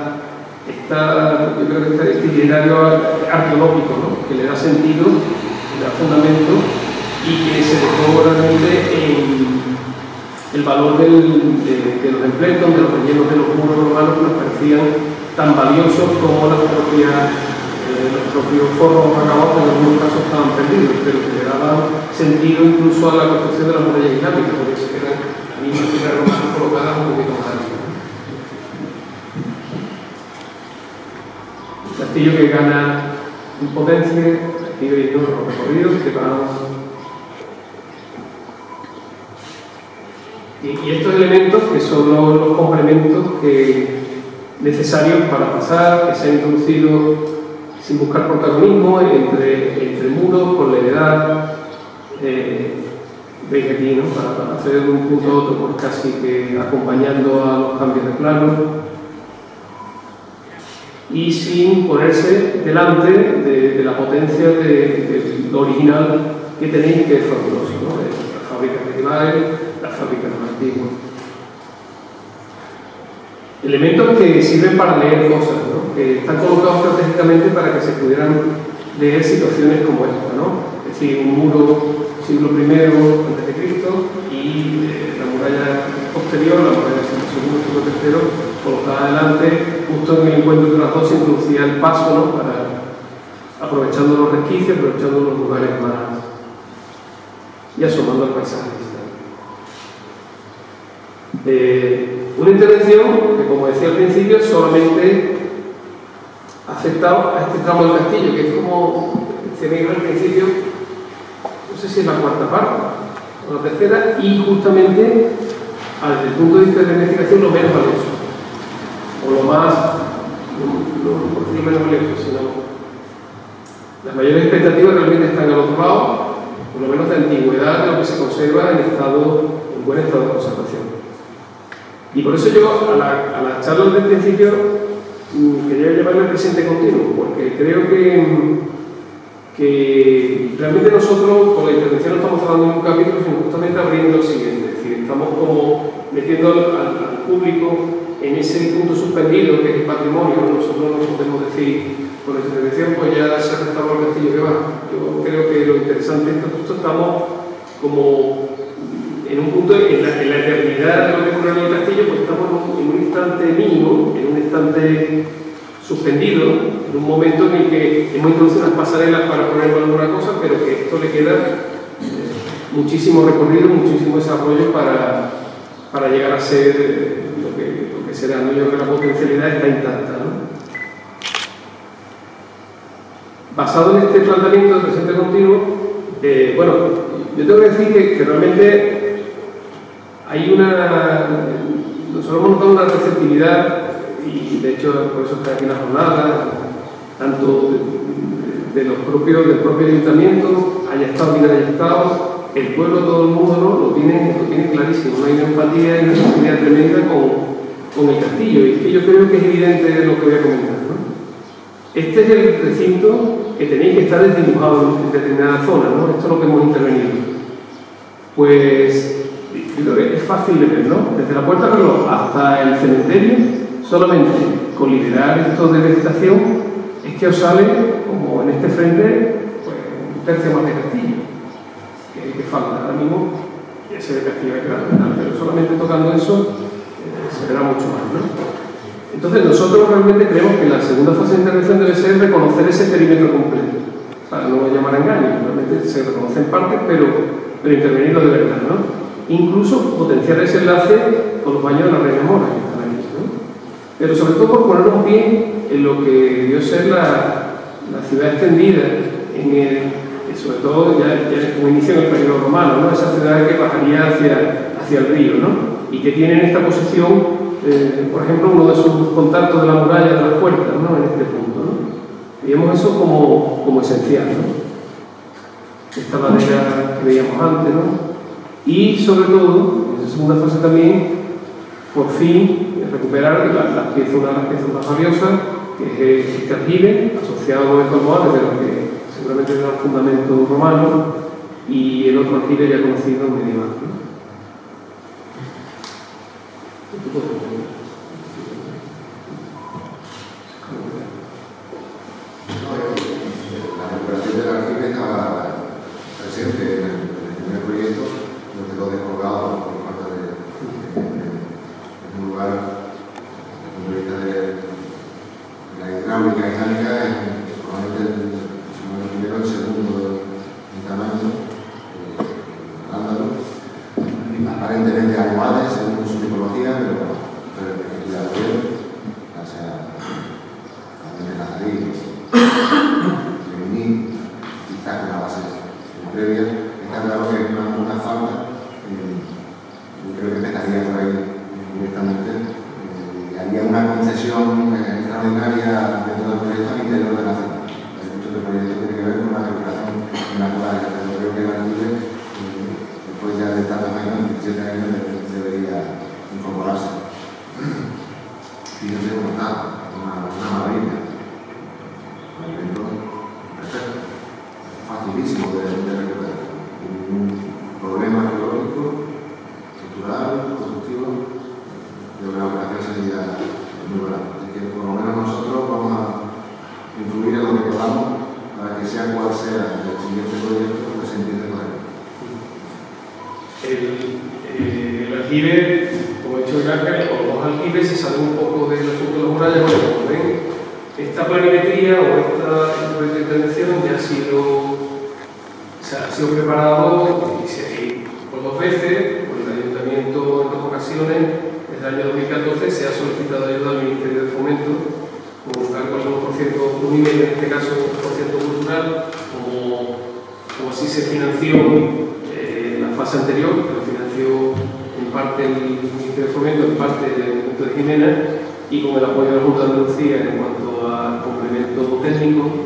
[SPEAKER 2] yo creo que este itinerario arqueológico, ¿no? Que le da sentido, le da fundamento y que se dejó realmente en el valor de los empletos, de los rellenos de los muros romanos, que nos parecían tan valiosos como los propios forros acabados, que en algunos casos estaban perdidos, pero que le daban sentido incluso a la construcción de las murallas islámicas, porque se eran mismas piedras romanas colocadas un poquito más arriba. castillo que gana en potencia. Aquí veis los recorridos que van. Y estos elementos que son los complementos necesarios para pasar, que se han introducido sin buscar protagonismo entre muros, con la edad. Veis aquí, ¿no? Para hacer de un punto a otro, pues casi que acompañando a los cambios de plano y sin ponerse delante de la potencia de lo original que tenéis, que es fabuloso, ¿no? Las fábricas medievales, las fábricas más antiguas. Elementos que sirven para leer cosas, ¿no? Que están colocados estratégicamente para que se pudieran leer situaciones como esta, ¿no? Es decir, un muro siglo I a.C. y la muralla posterior, la muralla siglo II, siglo III, colocada adelante, justo en el encuentro de las dos se introducía el paso, ¿no? Aprovechando los resquicios, aprovechando los lugares más y asomando al paisaje. Una intervención que, como decía al principio, solamente ha afectado a este tramo del castillo, que es como se ve al principio, no sé si es la cuarta parte o la tercera, y justamente desde el punto de vista de la investigación lo menos valioso, o lo más, no por decir menos valioso, sino las mayores expectativas realmente están al otro lado, por lo menos de antigüedad de lo que se conserva en buen estado de conservación. Y por eso yo a la charla del principio quería llamarle presente continuo, porque creo que realmente nosotros con la intervención no estamos hablando de un capítulo, sino justamente abriendo el siguiente. Es decir, estamos como metiendo al público en ese punto suspendido que es el patrimonio. Nosotros no podemos decir, con la intervención pues ya se ha restaurado el castillo que va. Yo creo que lo interesante es que justo estamos como en un punto, en la eternidad de lo que ocurre en el castillo, pues estamos en un instante mínimo, en un instante suspendido, en un momento en el que hemos introducido unas pasarelas para poner alguna cosa, pero que esto le queda muchísimo recorrido, muchísimo desarrollo para llegar a ser lo que será, ¿no? Yo creo que la potencialidad está intacta, ¿no? Basado en este planteamiento de presente continuo, bueno, yo tengo que decir que realmente hay nosotros hemos notado una receptividad, y de hecho por eso está aquí la jornada, tanto del propio ayuntamiento, haya estado quien haya estado, el pueblo, todo el mundo, ¿no? lo tiene clarísimo, no hay una empatía y una sensibilidad tremenda con el castillo, y es que yo creo que es evidente lo que voy a comentar, ¿no? Este es el recinto que tenéis que estar desdibujado en determinada zona, ¿no? Esto es lo que hemos intervenido. Pues yo creo que es fácil de ver, ¿no? Desde la Puerta del Reloj hasta el cementerio, solamente con liderar esto de vegetación, es que os sale, como en este frente, pues, un tercio más de castillo. Que falta ahora mismo, ese de castillo hay que dar, pero solamente tocando eso se verá mucho más, ¿no? Entonces nosotros realmente creemos que la segunda fase de intervención debe ser reconocer ese perímetro completo, para no llamar a engaño, realmente se reconoce en parte, pero intervenirlo de verdad, ¿no? Incluso potenciar ese enlace con los baños de la Reina Mora, que están ahí, ¿no? Pero sobre todo por ponernos bien en lo que debió ser la ciudad extendida, sobre todo ya como inicio en el periodo romano, ¿no? Esa ciudad que bajaría hacia el río, ¿no? Y que tiene en esta posición, por ejemplo, uno de sus contactos de la muralla de la puerta, ¿no? En este punto, ¿no? Veíamos eso como esencial, ¿no? Esta ladera que veíamos antes, ¿no? Y sobre todo, en esa segunda fase también, por fin, recuperar una de las piezas más valiosas, que es este aljibe, asociado con el almohades, de lo que seguramente era un fundamento romano, y el otro aljibe ya conocido medieval, ¿no?
[SPEAKER 3] La recuperación del aljibe estaba presente en el primer proyecto, no quedó descolgado por falta de un lugar, desde el punto de vista de la hidráulica y mecánica, probablemente el primero y el segundo en tamaño, ándalo, aparentemente anuales según su tipología, pero en efectividad de gracias a Nazarí. previa, está claro que es una falta. Creo que estaría por ahí directamente. Haría una concesión extraordinaria dentro del proyecto al interior de la zona. Hay mucho de proyecto que tiene que ver con la recuperación natural, pero creo que la libre, después ya de tantos años, 17 años, debería incorporarse. Fíjense cómo está, una maravilla. Un evento perfecto, facilísimo de recuperar. Un problema geológico, estructural, constructivo, de una operación sería muy buena. Así que por lo menos nosotros vamos a influir en lo que podamos para que sea cual sea el siguiente proyecto que se entiende con él.
[SPEAKER 2] El aljibe, como ha dicho Ángel, o los aljibes se sale un poco del asunto de las murallas. Bueno, como ven, esta planimetría o esta proyecto de intervención ya ha sido preparado y por 2 veces, por el Ayuntamiento en 2 ocasiones. Desde el año 2014 se ha solicitado ayuda al Ministerio de Fomento, con un cálculo de 1%, 1,5% en este caso, 1% cultural, como así se financió la fase anterior, que lo financió en parte el Ministerio de Fomento, en parte el Ayuntamiento de Jimena, y con el apoyo de la Junta de Andalucía en cuanto al complemento técnico.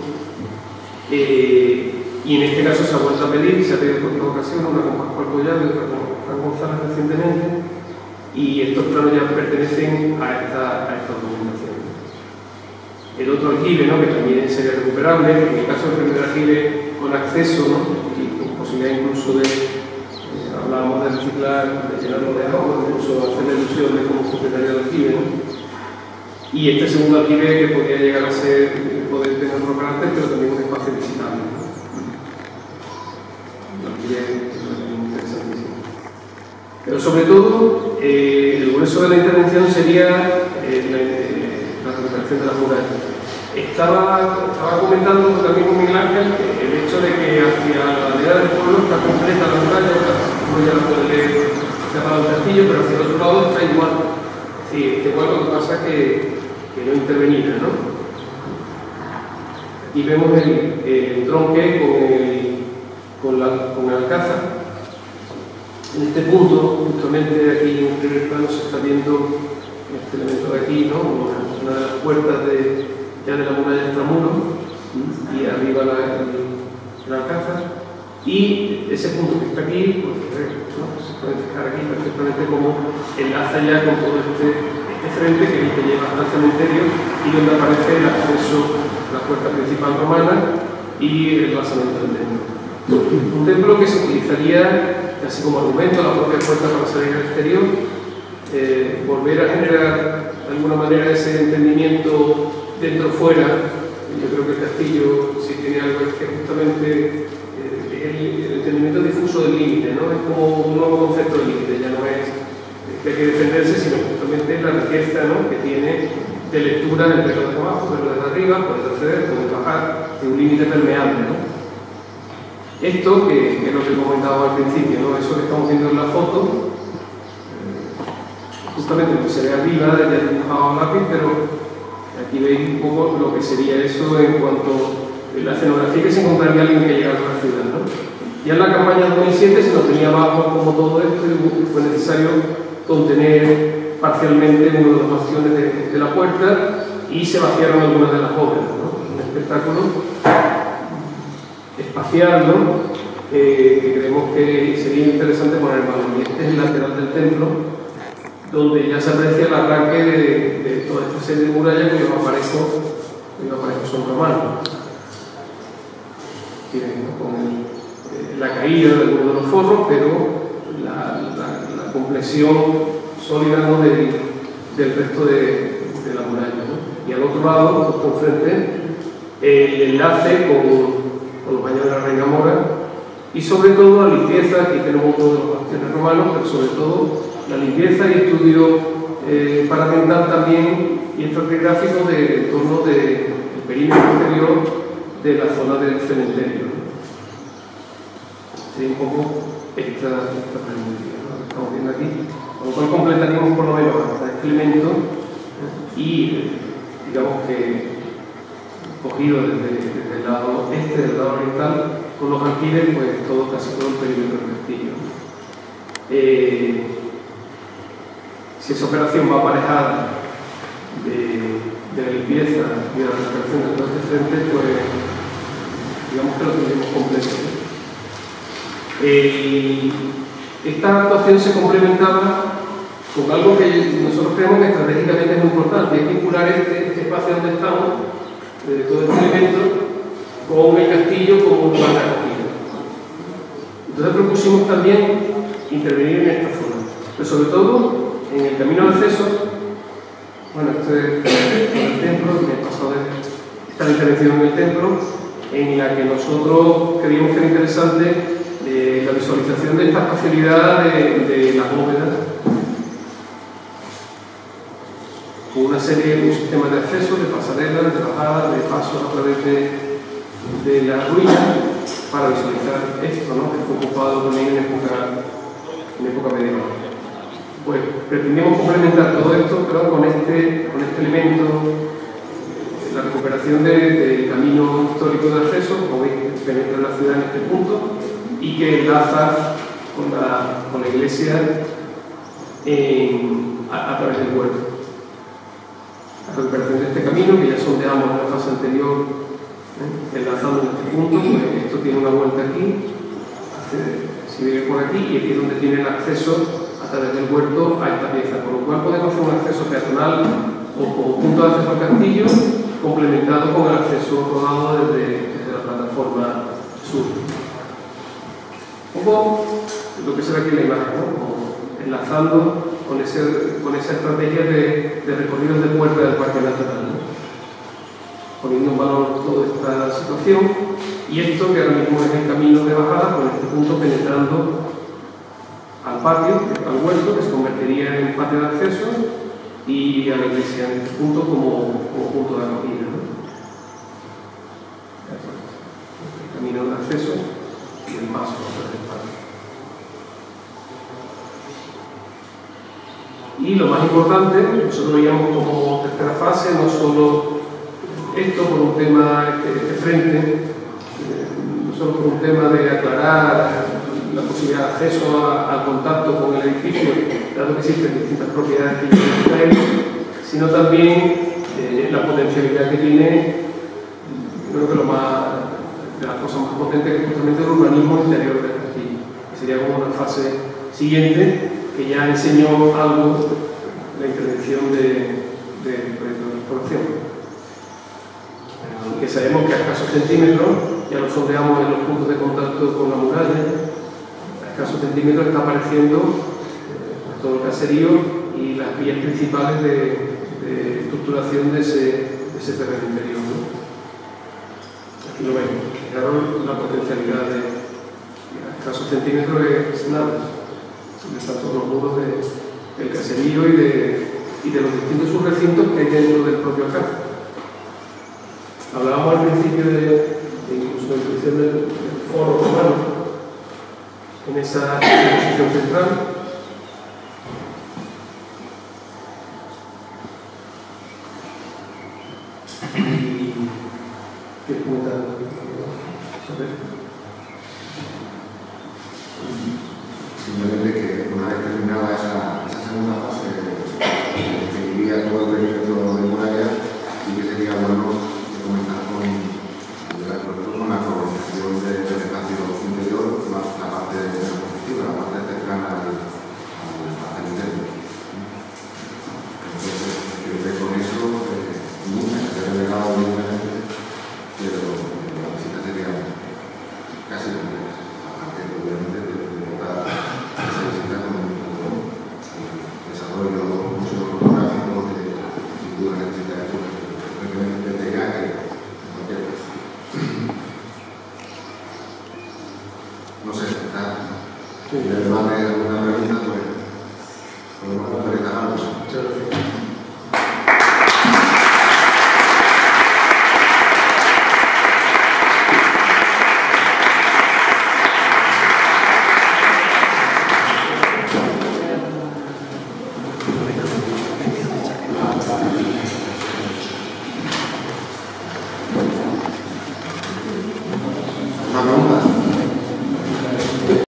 [SPEAKER 2] Y en este caso se ha vuelto a pedir, se ha pedido por 2 ocasiones, una con Pascual Collado y otra con Fran González recientemente, y estos planos ya pertenecen a esta documentación. El otro aljibe, ¿no?, que también sería recuperable, en el caso del primer aljibe con acceso, ¿no?, y con posibilidad incluso de, hablábamos de reciclar, de llenarlo de agua, incluso hacer la ilusión de cómo funcionaría el aljibe, ¿no? Y este segundo aljibe que podría llegar a ser, poder tener otro carácter, pero también un espacio visitable, ¿no? El aljibe es interesantísimo. Pero sobre todo, el grueso de la intervención sería la recuperación de las murallas. Estaba comentando también con Miguel Ángel el hecho de que hacia la ladera del pueblo está completa la muralla, uno ya la puede leer cerrado el castillo, pero hacia el otro lado está igual. Sí, está igual, lo que pasa es que no intervenía, ¿no? Aquí vemos el tronque con el alcázar. En este punto, justamente aquí en el primer plano, se está viendo este elemento de aquí, ¿no?, una de las puertas ya de la muralla extramuro, y arriba el alcázar. Y ese punto que está aquí, pues, ¿no?, se puede fijar aquí perfectamente como enlaza ya con todo este frente que lleva hasta el cementerio y donde aparece el acceso, la puerta principal romana y el basamento del templo. Un templo que se utilizaría casi como argumento a la propia puerta para salir al exterior, volver a generar de alguna manera ese entendimiento dentro-fuera. Yo creo que el castillo, si tiene algo, es que justamente el entendimiento difuso del límite, ¿no? Es como un nuevo concepto de límite, ya no es que hay que defenderse, sino justamente la riqueza, ¿no?, que tiene de lectura entre los de abajo, pero desde arriba, puedes acceder, puedes bajar, de un límite permeable, ¿no? Esto, que es lo que comentaba al principio, ¿no?, eso que estamos viendo en la foto, justamente lo que se ve arriba, ya dibujado a lápiz, pero aquí veis un poco lo que sería eso en cuanto a la escenografía que se encontraría alguien que llegara a la ciudad, ¿no? Ya en la campaña 2007 se nos tenía abajo como todo esto y fue necesario contener parcialmente uno de los bastiones de la puerta y se vaciaron algunas de las obras, ¿no? Un espectáculo espacial, ¿no?, que creemos que sería interesante poner en valor. Y este es el lateral del templo, donde ya se aprecia el arranque de toda esta serie de murallas que yo aparezco son romanos. Con la caída de algunos de los forros, pero la complexión sólida, ¿no?, del resto de la muralla, ¿no? Y al otro lado, justo enfrente, el enlace con los baños de la Reina Mora y sobre todo la limpieza. Aquí tenemos todos los bastiones romanos, pero sobre todo la limpieza y estudio paramental también y estratigráfico en torno del perímetro exterior de la zona del cementerio, ¿no? Sería un poco esta pregunta, ¿no?, que estamos viendo aquí, con lo cual completaríamos por lo menos hasta este elemento y digamos que cogido desde el lado del lado oriental, con los alquileres, pues casi todo el perímetro del castillo. Si esa operación va aparejada de la limpieza y de la recuperación de todo este frente, pues digamos que lo tendremos completo. Esta actuación se complementaba con algo que nosotros creemos que estratégicamente es muy importante, es vincular este espacio donde estamos, todo este elemento, con el castillo como un lugar de acogida. Entonces propusimos también intervenir en esta zona, pero sobre todo en el camino de acceso. Bueno, este es el templo, me pasó de esta intervención en el templo, en la que nosotros creíamos que era interesante la visualización de esta espacialidad de las bóvedas, con una serie de sistemas de acceso, de pasarelas, de bajadas, de pasos a través de la ruina, para visualizar esto, ¿no?, que fue ocupado también en época medieval. Pues pretendemos complementar todo esto, pero con este elemento, la recuperación del camino histórico de acceso, como veis, que penetra la ciudad en este punto y que enlaza con la iglesia a través del huerto. La recuperación de este camino, que ya sondeamos en la fase anterior, enlazando en este punto, pues esto tiene una vuelta aquí, sigue por aquí, y aquí es donde tiene el acceso a través del huerto a esta pieza, con lo cual podemos hacer un acceso peatonal o como punto de acceso al castillo, complementado con el acceso rodado desde la plataforma sur. Un poco lo que se ve aquí en la imagen, ¿no?, como enlazando con esa estrategia de recorridos de puerta del Parque Natural, ¿no?, poniendo en valor toda esta situación, y esto que ahora mismo es el camino de bajada, con este punto penetrando al patio, al huerto, que se convertiría en patio de acceso, y a la iglesia en este punto como punto de acogida, ¿no? El camino de acceso y el paso a través del patio. Y lo más importante, nosotros veíamos como tercera fase, no solo esto por un tema de frente, no solo por un tema de aclarar la posibilidad de acceso al contacto con el edificio, dado que existen distintas propiedades que tiene, sino también la potencialidad que tiene, creo que de las cosas más potentes, que es justamente el urbanismo interior del castillo, que sería como una fase siguiente, que ya enseñó algo la intervención del proyecto de exploración. Y que sabemos que a escasos centímetros, ya lo sondeamos en los puntos de contacto con la muralla, a escasos centímetros está apareciendo todo el caserío y las vías principales de estructuración de ese terreno interior, ¿no? Aquí lo vemos, fijaros la potencialidad de a escasos centímetros es nada. Están todos los muros del caserío y de los distintos subrecintos que hay dentro del propio alcázar. Hablábamos al principio incluso de la introducción del foro romano en esa exposición central. ¿Y qué comentan sobre esto?
[SPEAKER 3] Simplemente que una vez terminada esa segunda fase, definiría todo el perímetro de muralla, y que sería bueno comenzar con la colonización del espacio interior, más la parte de la construcción, la parte cercana al interior. Entonces, creo que con eso nunca se ha delegado directamente, pero la visita sería casi completa, aparte obviamente de votar esa visita con el desarrollo mucho fotográfico que sin duda necesita eso, desde ya que cualquier cosa. No sé, si además de alguna pregunta, pues podemos completar algo.
[SPEAKER 2] Muchas gracias.